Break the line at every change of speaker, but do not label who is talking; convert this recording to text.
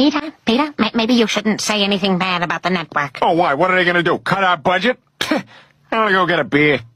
Peter, maybe you shouldn't say anything bad about the network.
Oh, why? What are they gonna do? Cut our budget? I'm gonna go get a beer.